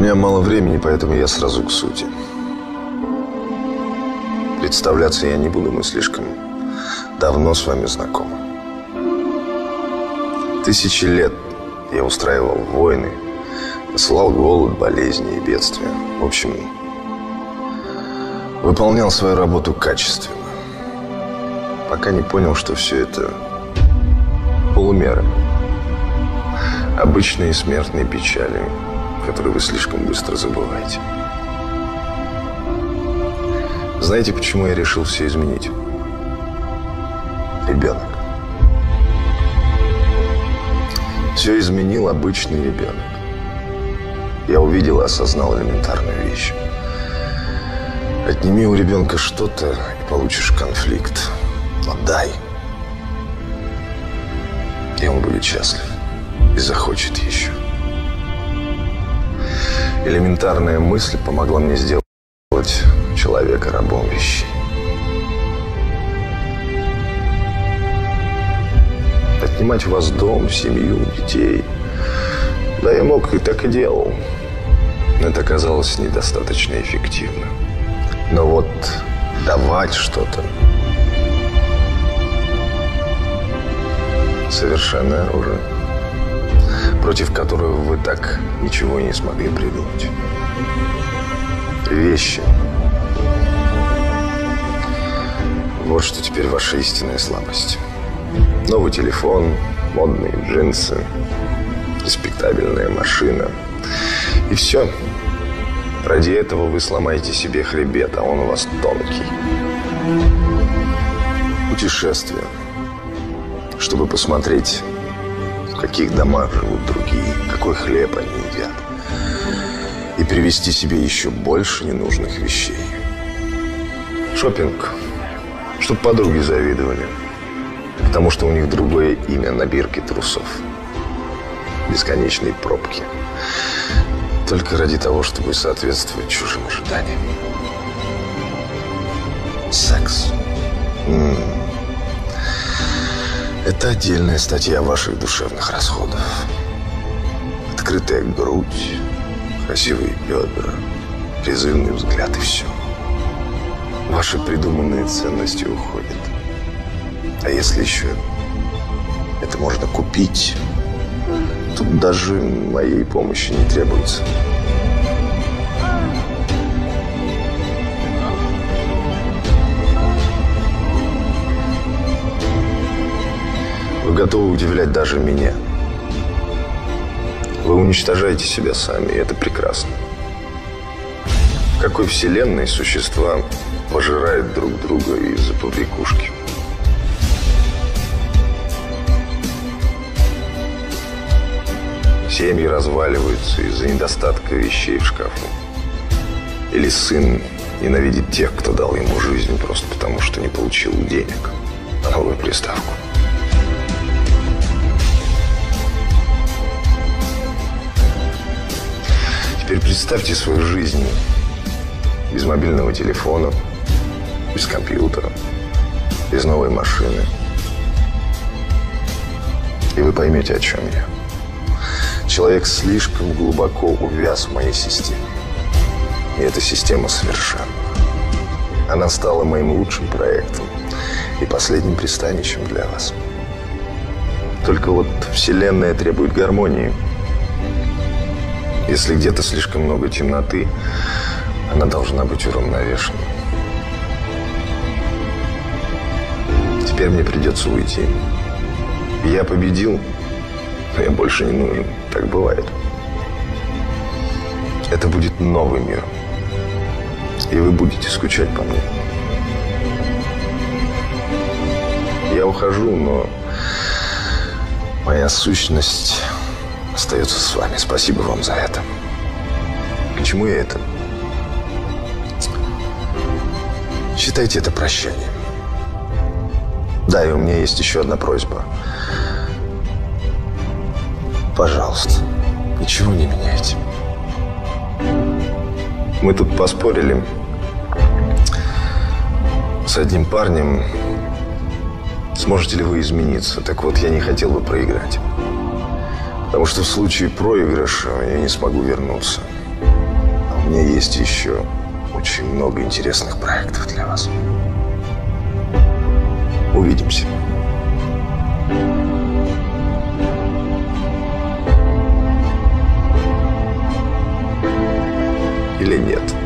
меня мало времени, поэтому я сразу к сути. Представляться я не буду, мы слишком давно с вами знакомы. Тысячи лет я устраивал войны, насылал голод, болезни и бедствия. В общем, выполнял свою работу качественно, пока не понял, что все это полумеры. Обычные смертные печали, которые вы слишком быстро забываете. Знаете, почему я решил все изменить? Ребенок. Все изменил обычный ребенок. Я увидел и осознал элементарную вещь. Отними у ребенка что-то и получишь конфликт. Но дай, и он будет счастлив и захочет еще. Элементарная мысль помогла мне сделать человека рабом вещей. Отнимать у вас дом, семью, детей. Да, я мог и так и делал. Но это оказалось недостаточно эффективно. Но вот давать что-то — совершенное оружие, против которого вы так ничего и не смогли придумать. Вещи. Вот что теперь ваша истинная слабость. Новый телефон, модные джинсы, респектабельная машина. И все. Ради этого вы сломаете себе хребет, а он у вас тонкий. Путешествие. Чтобы посмотреть, в каких домах живут другие, какой хлеб они едят. И привезти себе еще больше ненужных вещей. Шопинг. Чтоб подруги завидовали. Потому что у них другое имя на бирке трусов. Бесконечные пробки. Только ради того, чтобы соответствовать чужим ожиданиям. Секс. Это отдельная статья ваших душевных расходов. Открытая грудь, красивые бедра, призывный взгляд и все. Ваши придуманные ценности уходят. А если еще это можно купить, тут даже моей помощи не требуется. Вы готовы удивлять даже меня. Вы уничтожаете себя сами, и это прекрасно. В какой вселенной существа пожирают друг друга из-за побрякушки? Семьи разваливаются из-за недостатка вещей в шкафу. Или сын ненавидит тех, кто дал ему жизнь просто потому, что не получил денег на новую приставку. Теперь представьте свою жизнь без мобильного телефона, без компьютера, без новой машины. И вы поймете, о чем я. Человек слишком глубоко увяз в моей системе. И эта система совершенна. Она стала моим лучшим проектом и последним пристанищем для вас. Только вот Вселенная требует гармонии. Если где-то слишком много темноты, она должна быть уравновешена. Теперь мне придется уйти. Я победил, но я больше не нужен. Так бывает. Это будет новый мир. И вы будете скучать по мне. Я ухожу, но моя сущность остается с вами. Спасибо вам за это. К чему я это? Считайте это прощанием. Да, и у меня есть еще одна просьба. Пожалуйста, ничего не меняйте. Мы тут поспорили с одним парнем, сможете ли вы измениться. Так вот, я не хотел бы проиграть. Потому что в случае проигрыша я не смогу вернуться. У меня есть еще очень много интересных проектов для вас. Увидимся. Или нет?